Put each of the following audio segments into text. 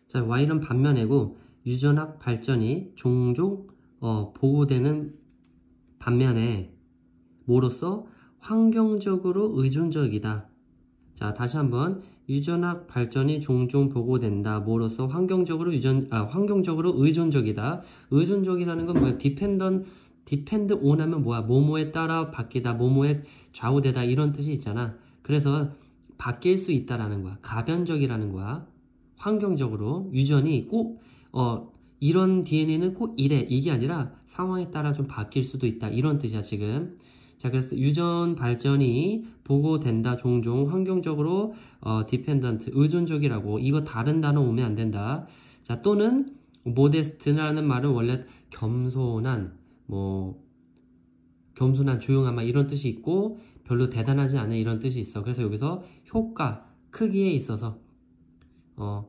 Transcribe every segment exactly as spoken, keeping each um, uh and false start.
자, Y는 반면이고 유전학 발전이 종종 어, 보고되는 반면에 뭐로써 환경적으로 의존적이다. 자, 다시 한번 유전학 발전이 종종 보고된다. 뭐로써 환경적으로 유전 아 환경적으로 의존적이다. 의존적이라는 건 뭐야? 디펜던 디펜드 온 하면 뭐야? 뭐뭐에 따라 바뀌다. 뭐뭐에 좌우되다. 이런 뜻이 있잖아. 그래서 바뀔 수 있다라는 거야. 가변적이라는 거야. 환경적으로 유전이 꼭 어 이런 디엔에이는 꼭 이래. 이게 아니라 상황에 따라 좀 바뀔 수도 있다. 이런 뜻이야, 지금. 자, 그래서 유전 발전이 보고된다. 종종 환경적으로 어, 디펜던트, 의존적이라고. 이거 다른 단어 오면 안 된다. 자, 또는 모데스트라는 말은 원래 겸손한, 뭐 겸손한, 조용한 막 이런 뜻이 있고 별로 대단하지 않은 이런 뜻이 있어. 그래서 여기서 효과, 크기에 있어서 어,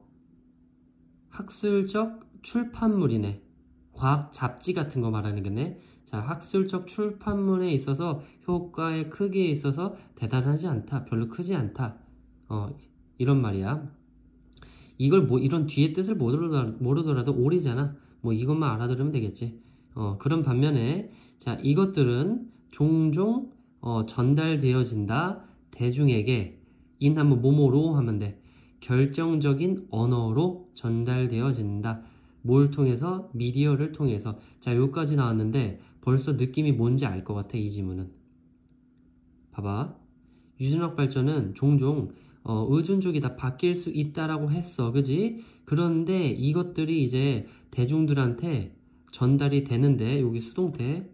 학술적 출판물이네. 과학 잡지 같은 거 말하는 거네. 자, 학술적 출판물에 있어서 효과의 크기에 있어서 대단하지 않다. 별로 크지 않다. 어, 이런 말이야. 이걸 뭐 이런 뒤에 뜻을 모르더라도, 모르더라도 오리잖아. 뭐 이것만 알아들으면 되겠지. 어, 그런 반면에 자, 이것들은 종종 어, 전달되어진다. 대중에게 인 하면 뭐뭐로 하면 돼. 결정적인 언어로 전달되어진다. 뭘 통해서? 미디어를 통해서. 자, 여기까지 나왔는데 벌써 느낌이 뭔지 알 것 같아, 이 지문은. 봐봐. 유전학 발전은 종종 어, 의존적이다, 바뀔 수 있다라고 했어, 그지? 그런데 이것들이 이제 대중들한테 전달이 되는데, 여기 수동태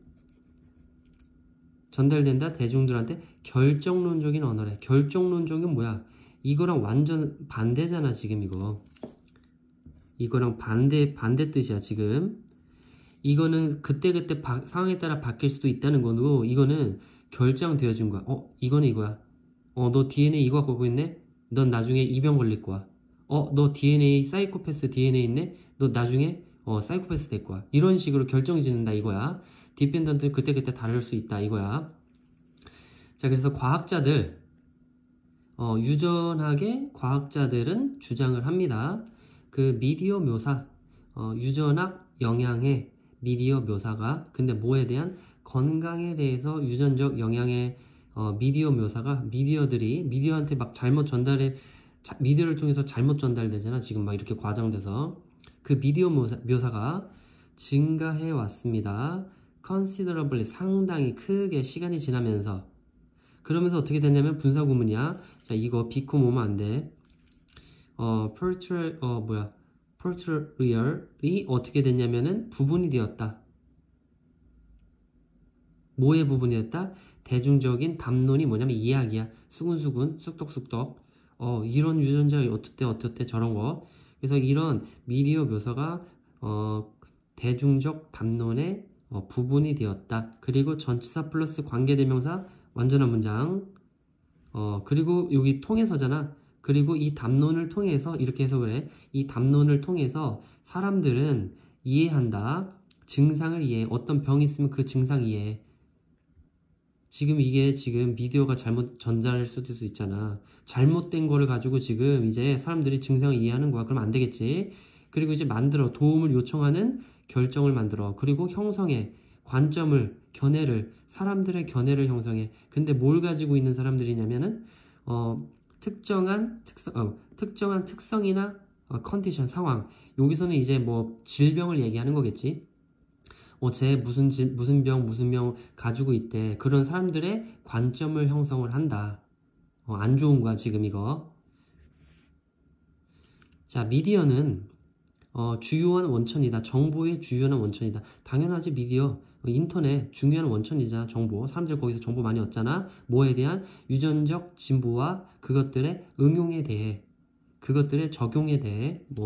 전달된다, 대중들한테 결정론적인 언어래. 결정론적인 뭐야? 이거랑 완전 반대잖아, 지금 이거. 이거랑 반대, 반대 뜻이야, 지금. 이거는 그때그때 바, 상황에 따라 바뀔 수도 있다는 거고, 이거는 결정되어진 거야. 어, 이거는 이거야. 어, 너 디엔에이 이거 갖고 있네? 넌 나중에 이 병 걸릴 거야. 어, 너 디엔에이, 사이코패스 디엔에이 있네? 너 나중에, 어, 사이코패스 될 거야. 이런 식으로 결정이 짓는다, 이거야. 디펜던트는 그때그때 다를 수 있다, 이거야. 자, 그래서 과학자들, 어, 유전학의 과학자들은 주장을 합니다. 그 미디어 묘사, 어, 유전학 영향의 미디어 묘사가, 근데 뭐에 대한? 건강에 대해서 유전적 영향의 어, 미디어 묘사가, 미디어들이 미디어한테 막 잘못 전달해, 자, 미디어를 통해서 잘못 전달되잖아, 지금 막 이렇게 과장돼서. 그 미디어 묘사, 묘사가 증가해 왔습니다. considerably, 상당히 크게 시간이 지나면서. 그러면서 어떻게 됐냐면 분사구문이야. 자, 이거 비콤 오면 안 돼. 어, portrayal, 어, 뭐야. portrayal이 어떻게 됐냐면은 부분이 되었다. 뭐의 부분이었다? 대중적인 담론이 뭐냐면 이야기야. 수근수근, 쑥덕쑥덕. 어, 이런 유전자 어떻대, 어떻대, 저런 거. 그래서 이런 미디어 묘사가, 어, 대중적 담론의 어, 부분이 되었다. 그리고 전치사 플러스 관계대명사, 완전한 문장. 어, 그리고 여기 통해서잖아. 그리고 이 담론을 통해서, 이렇게 해석을 해. 이 담론을 통해서 사람들은 이해한다. 증상을 이해해. 어떤 병이 있으면 그 증상 이해해. 지금 이게 지금 미디어가 잘못 전달할 수도 있잖아. 잘못된 거를 가지고 지금 이제 사람들이 증상을 이해하는 거야. 그럼 안 되겠지. 그리고 이제 만들어. 도움을 요청하는 결정을 만들어. 그리고 형성해. 관점을, 견해를, 사람들의 견해를 형성해. 근데 뭘 가지고 있는 사람들이냐면은, 어, 특정한 특성, 어, 특정한 특성이나 어, 컨디션, 상황. 여기서는 이제 뭐 질병을 얘기하는 거겠지. 어, 쟤 무슨 질, 무슨 병, 무슨 병 가지고 있대. 그런 사람들의 관점을 형성을 한다. 어, 안 좋은 거야, 지금 이거. 자, 미디어는 어, 주요한 원천이다. 정보의 주요한 원천이다. 당연하지, 미디어. 어, 인터넷 중요한 원천이자 정보. 사람들 거기서 정보 많이 얻잖아. 뭐에 대한? 유전적 진보와 그것들의 응용에 대해, 그것들의 적용에 대해, 뭐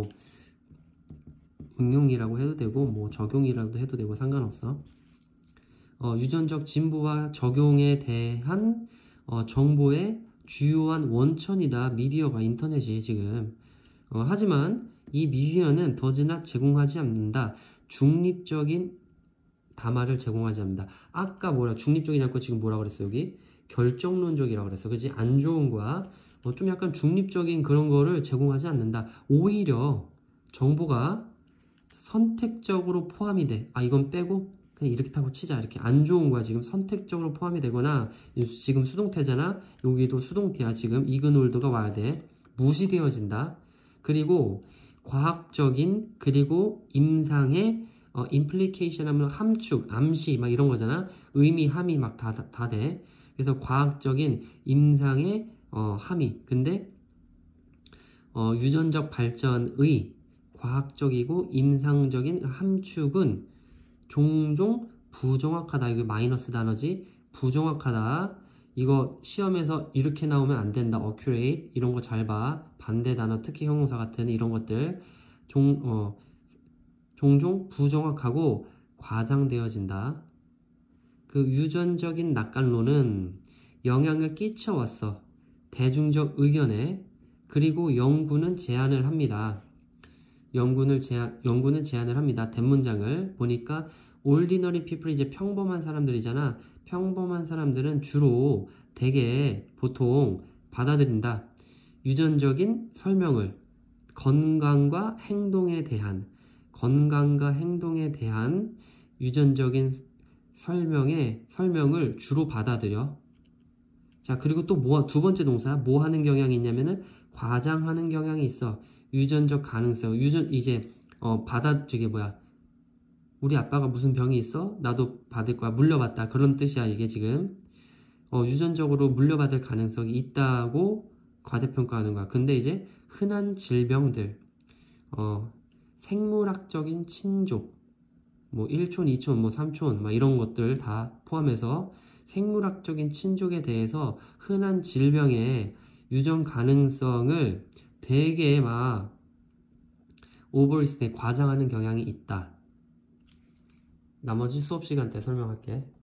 응용이라고 해도 되고 뭐 적용이라도 해도 되고 상관없어. 어, 유전적 진보와 적용에 대한 어, 정보의 주요한 원천이다. 미디어가, 인터넷이 지금. 어, 하지만 이 미디어는 더지나 제공하지 않는다. 중립적인 담화를 제공하지 않는다. 아까 뭐라 중립적이지 않고 지금 뭐라 그랬어? 여기 결정론적이라고 그랬어. 그치? 안 좋은 거야. 어, 좀 약간 중립적인 그런 거를 제공하지 않는다. 오히려 정보가 선택적으로 포함이 돼. 아, 이건 빼고 그냥 이렇게 타고 치자. 이렇게 안 좋은 거야. 지금 선택적으로 포함이 되거나 지금 수동태잖아. 여기도 수동태야. 지금 이그놀드가 와야 돼. 무시되어진다. 그리고 과학적인 그리고 임상의 어, implication 하면 함축, 암시 막 이런 거잖아. 의미, 함의 막 다 다 돼. 그래서 과학적인 임상의 어, 함의. 근데 어, 유전적 발전의 과학적이고 임상적인 함축은 종종 부정확하다. 이거 마이너스 단어지. 부정확하다. 이거 시험에서 이렇게 나오면 안 된다. accurate 이런 거 잘 봐. 반대 단어 특히 형용사 같은 이런 것들 종, 어, 종종 부정확하고 과장되어진다. 그 유전적인 낙관론은 영향을 끼쳐왔어. 대중적 의견에. 그리고 연구는 제안을 합니다. 연구는 제안, 연구는 제안을 합니다. 대문장을 보니까 ordinary people 이제 평범한 사람들이잖아. 평범한 사람들은 주로 되게 보통 받아들인다. 유전적인 설명을 건강과 행동에 대한 건강과 행동에 대한 유전적인 설명에 설명을 주로 받아들여. 자, 그리고 또 뭐, 두 번째 동사 뭐 하는 경향이 있냐면은 과장하는 경향이 있어. 유전적 가능성. 유전 이제 어 받아 저게 뭐야? 우리 아빠가 무슨 병이 있어? 나도 받을 거야. 물려받다. 그런 뜻이야, 이게 지금. 어 유전적으로 물려받을 가능성이 있다고 과대평가하는 거야. 근데 이제 흔한 질병들. 어 생물학적인 친족. 뭐 일촌, 이촌, 뭐 삼촌 막 이런 것들 다 포함해서 생물학적인 친족에 대해서 흔한 질병의 유전 가능성을 되게 막 오버리스트에 과장하는 경향이 있다. 나머지 수업 시간 때 설명할게.